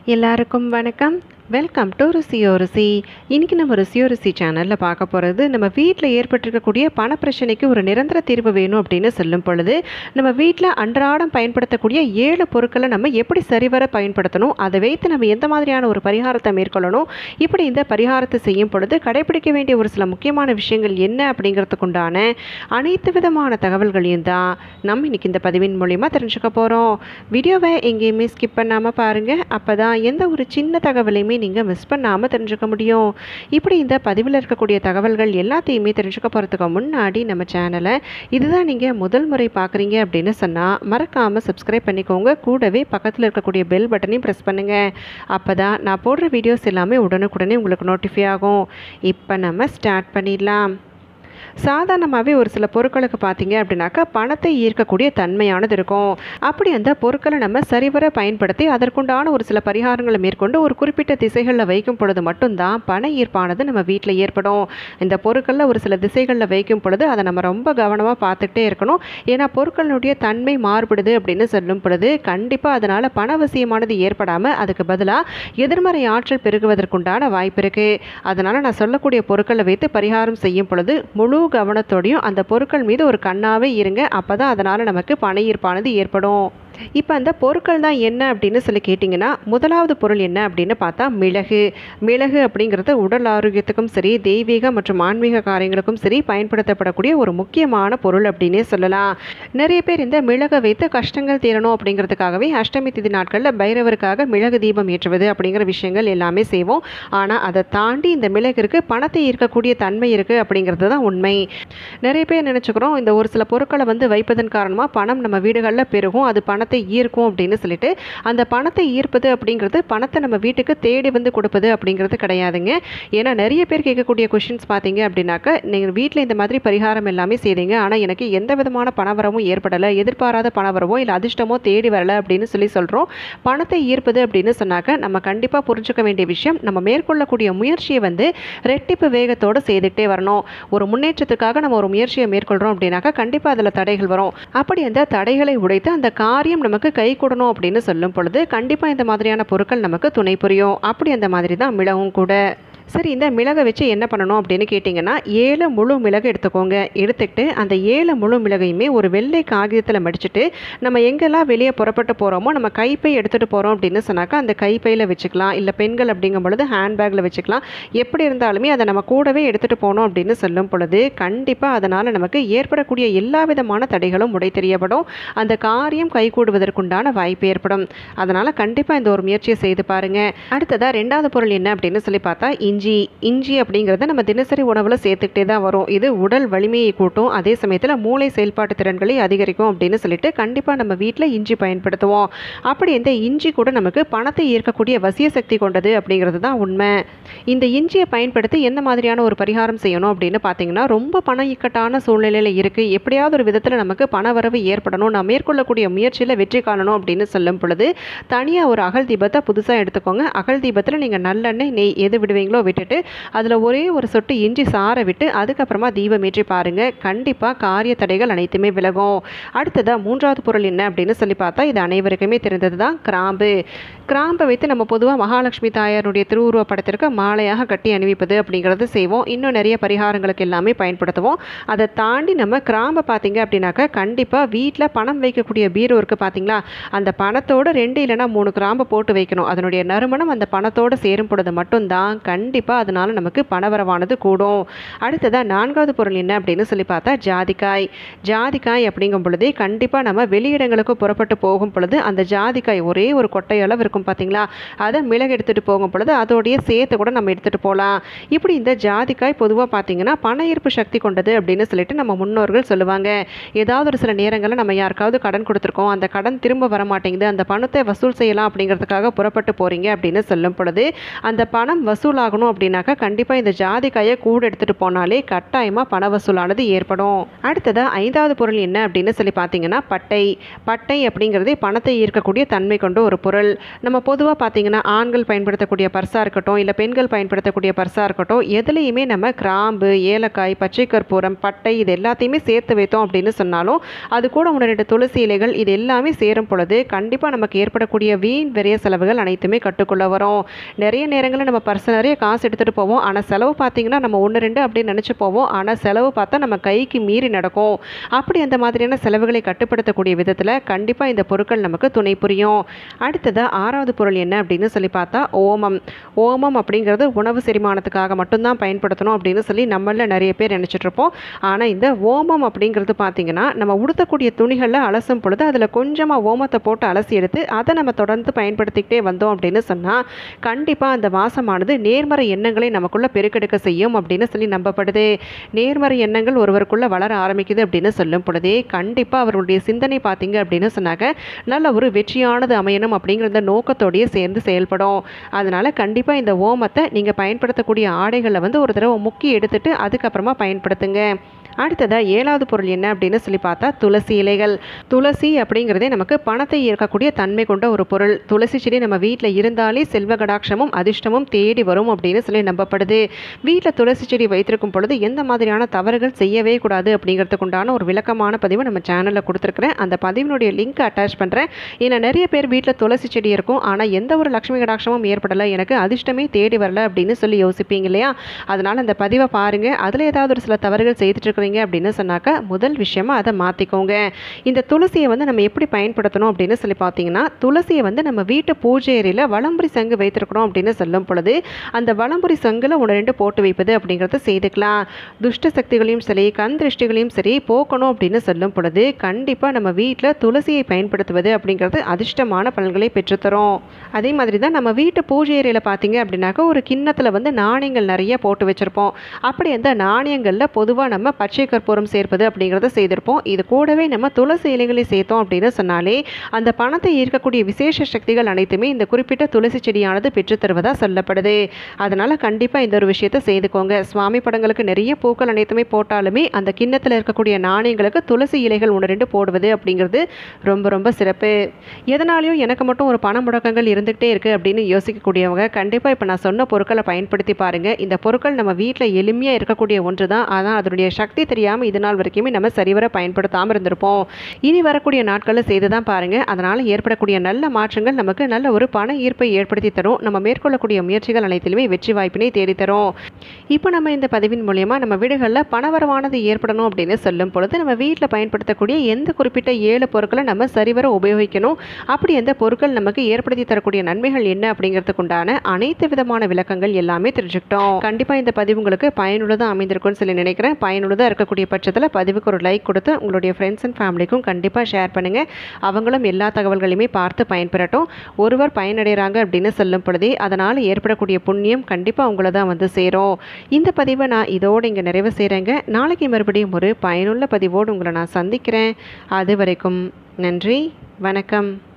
எல்லாருக்கும் வணக்கம். Welcome to ருசியோ ருசி. இன்றைக்கி நம்ம ருசியோ ருசி சேனலில் பார்க்க போகிறது, நம்ம வீட்டில் ஏற்பட்டிருக்கக்கூடிய பணப்பிரச்சனைக்கு ஒரு நிரந்தர தீர்வு வேணும் அப்படின்னு சொல்லும் பொழுது, நம்ம வீட்டில் அன்றாடம் பயன்படுத்தக்கூடிய 7 பொருட்களை நம்ம எப்படி சரிவர பயன்படுத்தணும், அதை வைத்து நம்ம எந்த மாதிரியான ஒரு பரிகாரத்தை மேற்கொள்ளணும், இப்படி இந்த பரிகாரத்தை செய்யும் பொழுது கடைபிடிக்க வேண்டிய ஒரு சில முக்கியமான விஷயங்கள் என்ன அப்படிங்கிறதுக்குண்டான அனைத்து விதமான தகவல்களையும் தான் நம்ம இன்றைக்கி இந்த பதிவின் மூலிமா தெரிஞ்சுக்க போகிறோம். வீடியோவை எங்கேயுமே ஸ்கிப் பண்ணாமல் பாருங்கள். அப்போ தான் எந்த ஒரு சின்ன தகவலையுமே நீங்கள் மிஸ் பண்ணாமல் தெரிஞ்சுக்க முடியும். இப்படி இந்த பதிவில் இருக்கக்கூடிய தகவல்கள் எல்லாத்தையுமே தெரிஞ்சுக்க போகிறதுக்கு முன்னாடி நம்ம சேனலை இதுதான் நீங்கள் முதல் முறை பார்க்குறீங்க அப்படின்னு சொன்னால் மறக்காமல் சப்ஸ்கிரைப் பண்ணிக்கோங்க. கூடவே பக்கத்தில் இருக்கக்கூடிய பெல் பட்டனையும் ப்ரெஸ் பண்ணுங்கள். அப்போ தான் நான் போடுற வீடியோஸ் எல்லாமே உடனுக்குடனே உங்களுக்கு நோட்டிஃபை ஆகும். இப்போ நம்ம ஸ்டார்ட் பண்ணிடலாம். சாதாரணமாகவே ஒரு சில பொருட்களுக்கு பார்த்தீங்க அப்படின்னாக்கா பணத்தை ஈர்க்கக்கூடிய தன்மையானது இருக்கும். அப்படி அந்த பொருட்களை நம்ம சரிவர பயன்படுத்தி அதற்குண்டான ஒரு சில பரிகாரங்களை மேற்கொண்டு ஒரு குறிப்பிட்ட திசைகளில் வைக்கும் பொழுது மட்டும்தான் பண ஈர்ப்பானது நம்ம வீட்டில் ஏற்படும். இந்த பொருட்களில் ஒரு சில திசைகளில் வைக்கும் பொழுது அதை நம்ம ரொம்ப கவனமாக பார்த்துக்கிட்டே இருக்கணும். ஏன்னா பொருட்களுடைய தன்மை மாறுபடுது அப்படின்னு சொல்லும் பொழுது கண்டிப்பாக அதனால் பணவசியமானது ஏற்படாமல் அதுக்கு பதிலாக எதிர்மறை ஆற்றல் பெருகுவதற்குண்டான வாய்ப்பு இருக்குது. அதனால் நான் சொல்லக்கூடிய பொருட்களை வைத்து பரிகாரம் செய்யும் பொழுது முழு கவனத்தோடையும் அந்த பொருட்கள் மீது ஒரு கண்ணாவே இருங்க. அப்போ தான் அதனால் நமக்கு பண ஈர்ப்பானது ஏற்படும். இப்போ அந்த பொருட்கள் தான் என்ன அப்படின்னு சொல்லி கேட்டிங்கன்னா, முதலாவது பொருள் என்ன அப்படின்னு பார்த்தா மிளகு. மிளகு அப்படிங்கிறது உடல் ஆரோக்கியத்துக்கும் சரி, தெய்வீக மற்றும் ஆன்மீக காரியங்களுக்கும் சரி பயன்படுத்தப்படக்கூடிய ஒரு முக்கியமான பொருள் அப்படின்னே சொல்லலாம். நிறைய பேர் இந்த மிளகை வைத்து கஷ்டங்கள் தீரணும் அப்படிங்கிறதுக்காகவே அஷ்டமி திதி நாட்களில் பைரவருக்காக மிளகு தீபம் ஏற்றுவது அப்படிங்கிற விஷயங்கள் எல்லாமே செய்வோம். ஆனால் அதை தாண்டி இந்த மிளகிற்கு பணத்தை ஈர்க்கக்கூடிய தன்மை இருக்குது அப்படிங்கிறது தான் உண்மை. நிறைய பேர் நினச்சிக்கிறோம் இந்த ஒரு சில பொருட்களை வைப்பதன் காரணமாக பணம் நம்ம வீடுகளில் பெருகும், அது பணத்தை ஈர்க்கும் அப்படின்னு சொல்லிட்டு. அந்த பணத்தை ஈர்ப்பது அப்படிங்கிறது பணத்தை நம்ம வீட்டுக்கு தேடி கொடுப்பது அப்படிங்கிறது கிடையாதுங்க. ஏன்னா நிறைய பேர் கேட்கக்கூடிய கொஷின்ஸ் பார்த்தீங்க அப்படின்னாக்கா, நீங்கள் வீட்டில் இந்த மாதிரி பரிகாரம் எல்லாமே செய்தீங்க, ஆனால் எனக்கு எந்த விதமான பணவரமும் ஏற்படலை, எதிர்பாராத பணவரமோ இல்லை அதிர்ஷ்டமோ தேடி வரலை அப்படின்னு சொல்கிறோம். பணத்தை ஈர்ப்பது அப்படின்னு சொன்னாக்க நம்ம கண்டிப்பாக புரிஞ்சுக்க வேண்டிய விஷயம், நம்ம மேற்கொள்ளக்கூடிய முயற்சியை ரெட்டிப்பு வேகத்தோடு செய்துகிட்டே வரணும். ஒரு முன்னேற்றத்துக்காக நம்ம ஒரு முயற்சியை மேற்கொள்கிறோம் அப்படின்னாக்கா கண்டிப்பாக அதில் தடைகள் வரும். அப்படி அந்த தடைகளை உடைத்து அந்த காரியம் நமக்கு கை கூடணும் அப்படின்னு சொல்லும் பொழுது கண்டிப்பாக இந்த மாதிரியான பொருட்கள் நமக்கு துணை புரியும். அப்படி அந்த மாதிரி தான் மிளகும் கூட. சரி, இந்த மிளகை வச்சு என்ன பண்ணணும் அப்படின்னு கேட்டிங்கன்னா, 7 முழு மிளகு எடுத்துக்கோங்க. எடுத்துக்கிட்டு அந்த 7 முழு மிளகையுமே ஒரு வெள்ளை காகிதத்தில் மடிச்சுட்டு, நம்ம எங்கெல்லாம் வெளியே புறப்பட்டு போகிறோமோ நம்ம கைப்பை எடுத்துகிட்டு போகிறோம் அப்படின்னு சொன்னாக்கா அந்த கைப்பையில் வச்சுக்கலாம். இல்லை பெண்கள் அப்படிங்கும் பொழுது ஹேண்ட்பேக்கில் வச்சுக்கலாம். எப்படி இருந்தாலுமே அதை நம்ம கூடவே எடுத்துகிட்டு போனோம் அப்படின்னு சொல்லும் பொழுது கண்டிப்பாக அதனால் நமக்கு ஏற்படக்கூடிய எல்லா விதமான தடைகளும் உடை தெரியப்படும். அந்த காரியம் கைகூடுவதற்குண்டான வாய்ப்பு ஏற்படும். அதனால் கண்டிப்பாக இந்த ஒரு முயற்சியை செய்து பாருங்கள். அடுத்ததாக 2வது பொருள் என்ன அப்படின்னு சொல்லி பார்த்தா இஞ்சி. இஞ்சி அப்படிங்கிறத நம்ம தினசரி உணவில் சேர்த்துக்கிட்டே தான் வரும். இது உடல் வலிமையை கூட்டும், அதே சமயத்தில் மூளை செயல்பாட்டு திறன்களை அதிகரிக்கும் அப்படின்னு சொல்லிட்டு கண்டிப்பாக நம்ம வீட்டில் இஞ்சி பயன்படுத்துவோம். அப்படி இந்த இஞ்சி கூட நமக்கு பணத்தை ஈர்க்கக்கூடிய வசிய சக்தி கொண்டது அப்படிங்கிறது தான் உண்மை. இந்த இஞ்சியை பயன்படுத்தி எந்த மாதிரியான ஒரு பரிகாரம் செய்யணும் அப்படின்னு பார்த்தீங்கன்னா, ரொம்ப பண இக்கட்டான சூழ்நிலையில் இருக்குது, எப்படியாவது ஒரு விதத்தில் நமக்கு பண வரவு ஏற்படணும், நான் மேற்கொள்ளக்கூடிய முயற்சியில் வெற்றி காணணும் அப்படின்னு சொல்லும் பொழுது தனியாக ஒரு அகல் தீபத்தை புதுசாக எடுத்துக்கோங்க. அகல் தீபத்தில் நீங்கள் நல்லெண்ணெய், நெய் எது விடுவீங்களோ விட்டுட்டு அதில் ஒரே ஒரு சொட்டு இஞ்சி சாரை விட்டு அதுக்கப்புறமா தீபம் ஏற்றி பாருங்கள். கண்டிப்பாக காரிய தடைகள் அனைத்துமே விலகும். அடுத்ததாக 3வது பொருள் என்ன அப்படின்னு சொல்லி பார்த்தா, இது அனைவருக்குமே தெரிந்தது தான் கிராம்பு. கிராம்பை வைத்து நம்ம பொதுவாக மகாலட்சுமி தாயாருடைய திருவுருவ படத்திற்கு மாலையாக கட்டி அணிவிப்பது அப்படிங்கிறது செய்வோம். இன்னும் நிறைய பரிகாரங்களுக்கு எல்லாமே பயன்படுத்துவோம். அதை தாண்டி நம்ம கிராம்பை பார்த்தீங்க அப்படின்னாக்கா கண்டிப்பாக வீட்டில் பணம் வைக்கக்கூடிய பீரோ இருக்குது பார்த்தீங்களா, அந்த பணத்தோடு 2 இல்லைனா 3 கிராம்பை போட்டு வைக்கணும். அதனுடைய நறுமணம் அந்த பணத்தோடு சேரும் பொழுது மட்டும்தான் கண்டிப்பாக அதனால் நமக்கு பணவரவானது கூடும். அடுத்ததாக 4வது பொருள் என்ன அப்படின்னு சொல்லி பார்த்தா ஜாதிக்காய். ஜாதிக்காய் அப்படிங்கும் பொழுதே கண்டிப்பாக நம்ம வெளியிடங்களுக்கு புறப்பட்டு போகும் பொழுது அந்த ஜாதிக்காய் ஒரே ஒரு கொட்டை அளவு இருக்கும் பார்த்தீங்களா, அதை மிளகு எடுத்துகிட்டு போகும் பொழுது அதோடைய சேர்த்து கூட நம்ம எடுத்துகிட்டு போகலாம். இப்படி இந்த ஜாதிக்காய் பொதுவாக பார்த்தீங்கன்னா பண ஈர்ப்பு சக்தி கொண்டது அப்படின்னு சொல்லிட்டு நம்ம முன்னோர்கள் சொல்லுவாங்க. ஏதாவது ஒரு சில நேரங்களில் நம்ம யாருக்காவது கடன் கொடுத்துருக்கோம், அந்த கடன் திரும்ப வர மாட்டேங்குது, அந்த பணத்தை வசூல் செய்யலாம் அப்படிங்கிறதுக்காக புறப்பட்டு போகிறீங்க அப்படின்னு சொல்லும் பொழுது அந்த பணம் வசூலாகணும் போகணும் அப்படின்னாக்கா கண்டிப்பாக இந்த ஜாதிக்காயை கூட எடுத்துகிட்டு போனாலே கட்டாயமாக பண வசூலானது ஏற்படும். அடுத்ததாக 5வது பொருள் என்ன அப்படின்னு சொல்லி பார்த்தீங்கன்னா பட்டை. பட்டை அப்படிங்கிறதே பணத்தை ஈர்க்கக்கூடிய தன்மை கொண்ட ஒரு பொருள். நம்ம பொதுவாக பார்த்தீங்கன்னா ஆண்கள் பயன்படுத்தக்கூடிய பர்ஸாக இருக்கட்டும், இல்லை பெண்கள் பயன்படுத்தக்கூடிய பர்ஸாக இருக்கட்டும், எதுலேயுமே நம்ம கிராம்பு, ஏலக்காய், பச்சை கற்பூரம், பட்டை இது எல்லாத்தையுமே சேர்த்து வைத்தோம் அப்படின்னு சொன்னாலும் அது கூட 1-2 துளசி இலைகள் இது எல்லாமே சேரும் பொழுது கண்டிப்பாக நமக்கு ஏற்படக்கூடிய வீண் விரைய செலவுகள் அனைத்துமே கட்டுக்குள்ளே வரும். நிறைய நேரங்களில் நம்ம பர்ஸ் நிறைய காசு எடுத்துகிட்டு போவோம், ஆனால் செலவு பார்த்தீங்கன்னா நம்ம 1-2 அப்படின்னு நினச்சி போவோம், ஆனால் செலவு பார்த்தா நம்ம கைக்கு மீறி நடக்கும். அப்படி அந்த மாதிரியான செலவுகளை கட்டுப்படுத்தக்கூடிய விதத்தில் கண்டிப்பாக இந்த பொருட்கள் நமக்கு துணை புரியும். அடுத்ததாக 6வது பொருள் என்ன அப்படின்னு சொல்லி பார்த்தா ஓமம். ஓமம் அப்படிங்கிறது உணவு செரிமானத்துக்காக மட்டும்தான் பயன்படுத்தணும் அப்படின்னு சொல்லி நம்மள நிறைய பேர் நினச்சிட்டு இருப்போம். ஆனால் இந்த ஓமம் அப்படிங்கிறது பார்த்திங்கன்னா நம்ம உடுத்தக்கூடிய துணிகளில் அலசும் பொழுது அதில் கொஞ்சமாக ஓமத்தை போட்டு அலசி எடுத்து அதை நம்ம தொடர்ந்து பயன்படுத்திக்கிட்டே வந்தோம் அப்படின்னு சொன்னால் கண்டிப்பாக அந்த வாசமானது நேர்மறை எண்ணங்களை நமக்குள்ளே பெருக்கெடுக்க செய்யும் அப்படின்னு சொல்லி நம்பப்படுது. நேர்மறை எண்ணங்கள் ஒருவருக்குள்ளே வளர ஆரம்பிக்குது அப்படின்னு சொல்லும் பொழுதே கண்டிப்பாக அவர்களுடைய சிந்தனை பார்த்தீங்க அப்படின்னு சொன்னாக்க நல்ல ஒரு வெற்றியானது அமையணும் அப்படிங்கிற இந்த நோக்கத்தோடையே சேர்ந்து செயல்படும். அதனால் கண்டிப்பாக இந்த ஓமத்தை நீங்கள் பயன்படுத்தக்கூடிய ஆடைகளில் வந்து ஒரு தடவை முக்கி எடுத்துட்டு அதுக்கப்புறமா பயன்படுத்துங்க. அடுத்ததாக 7வது பொருள் என்ன அப்படின்னு சொல்லி பார்த்தா துளசி இலைகள். துளசி அப்படிங்கிறதே நமக்கு பணத்தை ஈர்க்கக்கூடிய தன்மை கொண்ட ஒரு பொருள். துளசி செடி நம்ம வீட்டில் இருந்தாலே செல்வ கடாட்சமும் அதிர்ஷ்டமும் தேடி வரும் அப்படின்னு சொல்லி நம்பப்படுது. வீட்டில் துளசி செடி வைத்திருக்கும் பொழுது எந்த மாதிரியான தவறுகள் செய்யவே கூடாது அப்படிங்கிறதுக்கு உண்டான ஒரு விளக்கமான பதிவு நம்ம சேனலில் கொடுத்துருக்குறேன். அந்த பதிவினுடைய லிங்க் அட்டாச் பண்ணுறேன். ஏன்னா நிறைய பேர் வீட்டில் துளசி செடி இருக்கும், ஆனால் எந்த ஒரு லட்சுமி கடாட்சமும் ஏற்படலை, எனக்கு அதிர்ஷ்டமே தேடி வரல அப்படின்னு சொல்லி யோசிப்பீங்க இல்லையா? அதனால் அந்த பதிவை பாருங்கள். அதில் ஏதாவது ஒரு சில தவறுகள் செய்துட்டு அப்படின்னு சொன்னாக்க முதல் விஷயமா அதை மாற்றிக்கோங்க. இந்த துளசியை வந்து நம்ம எப்படி பயன்படுத்தணும் அப்படின்னு சொல்லி பார்த்தீங்கன்னா துளசியை வந்து நம்ம வீட்டு பூஜை அறையில் வலம்புரி சங்கு வைத்திருக்கிறோம் அப்படின்னு சொல்லும் பொழுது அந்த வலம்புரி சங்கில் 1-2 போட்டு வைப்பது அப்படிங்கிறத செய்துக்கலாம். துஷ்ட சக்திகளையும் சரி கண் திருஷ்டிகளையும் சரி போக்கணும் அப்படின்னு சொல்லும் பொழுது கண்டிப்பாக நம்ம வீட்டில் துளசியை பயன்படுத்துவது அப்படிங்கிறது அதிர்ஷ்டமான பலன்களை பெற்றுத்தரும். அதே மாதிரி தான் நம்ம வீட்டு பூஜை அறையில் பார்த்தீங்க அப்படின்னாக்கா ஒரு கிண்ணத்தில் வந்து நாணயங்கள் நிறைய போட்டு வச்சுருப்போம். அப்படி அந்த நாணயங்களில் பொதுவாக நம்ம பச்சை கற்பூரம் சேர்ப்பது அப்படிங்கிறத செய்திருப்போம். இது கூடவே நம்ம துளசி இலைகளை சேர்த்தோம் அப்படின்னு சொன்னாலே அந்த பணத்தை ஈர்க்கக்கூடிய விசேஷ சக்திகள் அனைத்துமே இந்த குறிப்பிட்ட துளசி செடியானது பெற்றுத்தருவதாக சொல்லப்படுது. அதனால் கண்டிப்பாக இந்த ஒரு விஷயத்தை செய்துக்கோங்க. சுவாமி படங்களுக்கு நிறைய பூக்கள் அனைத்துமே போட்டாலுமே அந்த கிண்ணத்தில் இருக்கக்கூடிய நாணயங்களுக்கு துளசி இலைகள் 1-2 போடுவது அப்படிங்கிறது ரொம்ப ரொம்ப சிறப்பு. எதனாலையும் எனக்கு மட்டும் ஒரு பண முடக்கங்கள் இருந்துகிட்டே இருக்குது அப்படின்னு யோசிக்கக்கூடியவங்க கண்டிப்பாக இப்போ நான் சொன்ன பொருட்களை பயன்படுத்தி பாருங்கள். இந்த பொருட்கள் நம்ம வீட்டில் எளிமையாக இருக்கக்கூடிய ஒன்று தான். ஆனால் அதனுடைய சக்தி தெரியாமல் இது நாள் வரைக்குமே நம்ம சரிவர பயன்படுத்தாமல் இருந்திருப்போம். இனி வரக்கூடிய நாட்களில் செய்து தான் பாருங்கள். அதனால் ஏற்படக்கூடிய நல்ல மாற்றங்கள் நமக்கு நல்ல ஒரு பண ஈர்ப்பை ஏற்படுத்தி தரும். நம்ம மேற்கொள்ளக்கூடிய முயற்சிகள் அனைத்திலுமே வெற்றி வாய்ப்பினை தேடித்தரும். இப்போ நம்ம இந்த பதிவின் மூலயமா நம்ம வீடுகளில் பணவரவானது ஏற்படணும் அப்படின்னு சொல்லும் பொழுது நம்ம வீட்டில் பயன்படுத்தக்கூடிய எந்த குறிப்பிட்ட 7 பொருட்களை நம்ம சரிவர உபயோகிக்கணும், அப்படி எந்த பொருட்கள் நமக்கு ஏற்படுத்தி தரக்கூடிய நன்மைகள் என்ன அப்படிங்கிறதுக்கு உண்டான அனைத்து விதமான விளக்கங்கள் எல்லாமே தெரிஞ்சுக்கிட்டோம். கண்டிப்பாக இந்த பதிவு உங்களுக்கு பயனுள்ளதாக அமைந்திருக்கும்னு சொல்லி நினைக்கிறேன். பயனுள்ளதாக இருக்கக்கூடிய பட்சத்தில் பதிவுக்கு ஒரு லைக் கொடுத்து உங்களுடைய ஃப்ரெண்ட்ஸ் அண்ட் ஃபேமிலிக்கும் கண்டிப்பாக ஷேர் பண்ணுங்கள். அவங்களும் எல்லா தகவல்களையுமே பார்த்து பயன்பெறட்டும். ஒருவர் பயனடைகிறாங்க அப்படின்னு சொல்லும் பொழுதே அதனால் ஏற்படக்கூடிய புண்ணியம் கண்டிப்பாக உங்களை தான் வந்து சேரும். இந்த பதிவை நான் இதோடு இங்கே நிறைவு செய்கிறேங்க. நாளைக்கு மறுபடியும் ஒரு பயனுள்ள பதிவோடு உங்களை நான் சந்திக்கிறேன். அது வரைக்கும் நன்றி, வணக்கம்.